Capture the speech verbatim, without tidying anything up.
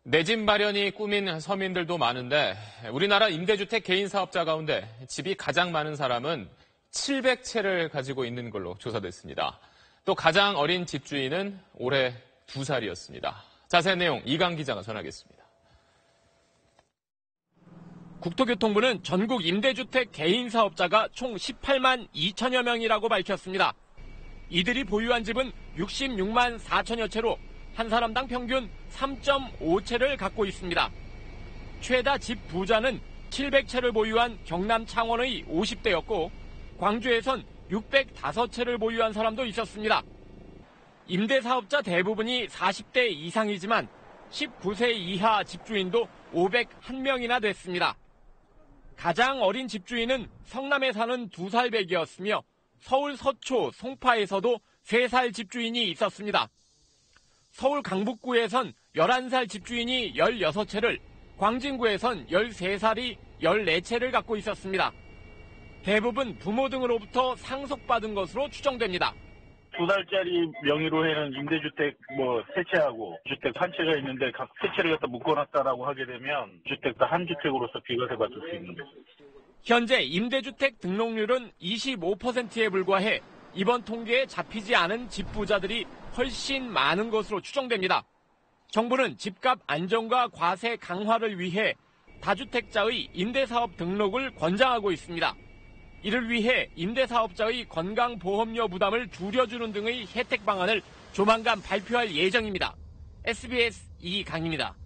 내 집 마련이 꿈인 서민들도 많은데 우리나라 임대주택 개인 사업자 가운데 집이 가장 많은 사람은 칠백 채를 가지고 있는 걸로 조사됐습니다. 또 가장 어린 집주인은 올해 두 살이었습니다. 자세한 내용 이강 기자가 전하겠습니다. 국토교통부는 전국 임대주택 개인 사업자가 총 십팔만 이천여 명이라고 밝혔습니다. 이들이 보유한 집은 육십육만 사천여 채로 한 사람당 평균 삼 점 오 채를 갖고 있습니다. 최다 집 부자는 칠백 채를 보유한 경남 창원의 오십 대였고 광주에선 육백오 채를 보유한 사람도 있었습니다. 임대사업자 대부분이 사십 대 이상이지만 십구 세 이하 집주인도 오백일 명이나 됐습니다. 가장 어린 집주인은 성남에 사는 두 살배기였으며 서울 서초, 송파에서도 세 살 집주인이 있었습니다. 서울 강북구에선 열한 살 집주인이 열여섯 채를, 광진구에선 열세 살이 열네 채를 갖고 있었습니다. 대부분 부모 등으로부터 상속받은 것으로 추정됩니다. 두 살짜리 명의로 해는 임대주택 뭐 세 채하고 주택 한 채가 있는데 각 세 채를 갖다 묶어놨다라고 하게 되면 주택도 한 주택으로서 비과세 받을 수 있는 거죠. 현재 임대주택 등록률은 이십오 퍼센트에 불과해 이번 통계에 잡히지 않은 집부자들이 훨씬 많은 것으로 추정됩니다. 정부는 집값 안정과 과세 강화를 위해 다주택자의 임대사업 등록을 권장하고 있습니다. 이를 위해 임대사업자의 건강보험료 부담을 줄여주는 등의 혜택 방안을 조만간 발표할 예정입니다. 에스비에스 이강입니다.